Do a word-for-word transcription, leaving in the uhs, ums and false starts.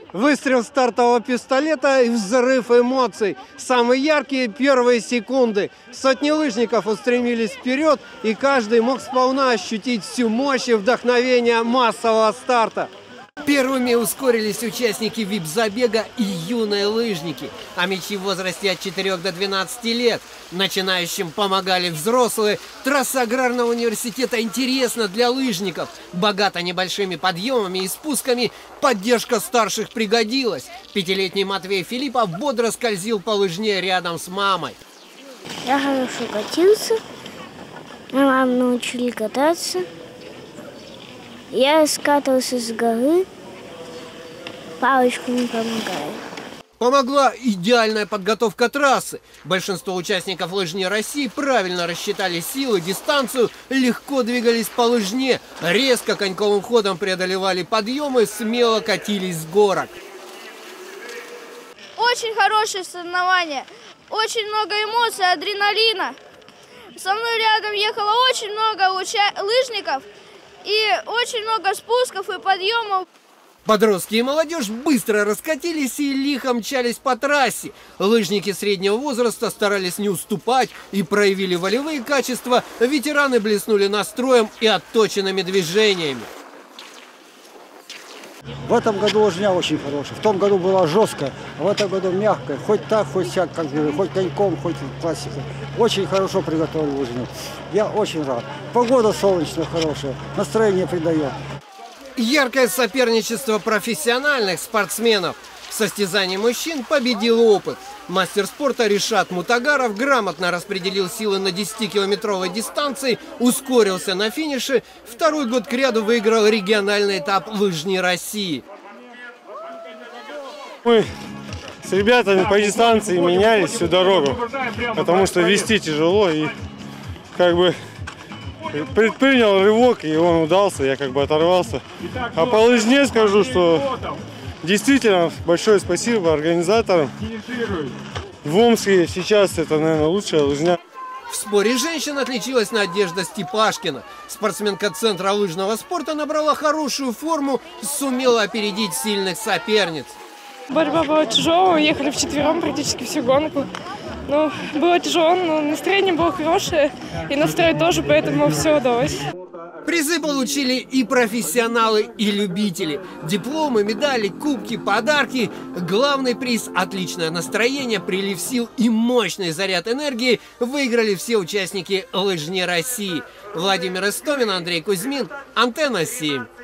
Выстрел стартового пистолета и взрыв эмоций. Самые яркие первые секунды. Сотни лыжников устремились вперед, и каждый мог сполна ощутить всю мощь и вдохновение массового старта. Первыми ускорились участники вип-забега и юные лыжники, а мячи в возрасте от четырёх до двенадцати лет. Начинающим помогали взрослые. Трасса аграрного университета интересна для лыжников. Богата небольшими подъемами и спусками. Поддержка старших пригодилась. Пятилетний Матвей Филиппов бодро скользил по лыжне рядом с мамой. Я хорошо катился. Маму научили кататься. Я скатывался с горы, палочку не помогает. Помогла идеальная подготовка трассы. Большинство участников лыжни России правильно рассчитали силы, дистанцию, легко двигались по лыжне, резко коньковым ходом преодолевали подъемы, смело катились с горок. Очень хорошие соревнования, очень много эмоций, адреналина. Со мной рядом ехало очень много лыжников. И очень много спусков и подъемов. Подростки и молодежь быстро раскатились и лихо мчались по трассе. Лыжники среднего возраста старались не уступать и проявили волевые качества. Ветераны блеснули настроем и отточенными движениями. В этом году лыжня очень хорошая. В том году была жесткая, а в этом году мягкая. Хоть так, хоть сяк, как бы, хоть коньком, хоть классикой. Очень хорошо приготовил лыжню. Я очень рад. Погода солнечная, хорошая, настроение придает. Яркое соперничество профессиональных спортсменов. В состязании мужчин победил опыт. Мастер спорта Ришат Мутагаров грамотно распределил силы на десятикилометровой дистанции, ускорился на финише. Второй год кряду выиграл региональный этап лыжни России. Мы с ребятами по дистанции менялись всю дорогу, потому что вести тяжело, и как бы предпринял рывок, и он удался, я как бы оторвался. А по лыжне скажу, что действительно большое спасибо организаторам. В Омске сейчас это, наверное, лучшая лыжня. В споре женщин отличилась Надежда Степашкина. Спортсменка Центра лыжного спорта набрала хорошую форму, сумела опередить сильных соперниц. Борьба была тяжелая, ехали вчетвером практически всю гонку. Ну, было тяжело, но настроение было хорошее, и настрой тоже, поэтому все удалось. Призы получили и профессионалы, и любители. Дипломы, медали, кубки, подарки. Главный приз – отличное настроение, прилив сил и мощный заряд энергии выиграли все участники лыжни России. Владимир Истомин, Андрей Кузьмин, Антенна семь.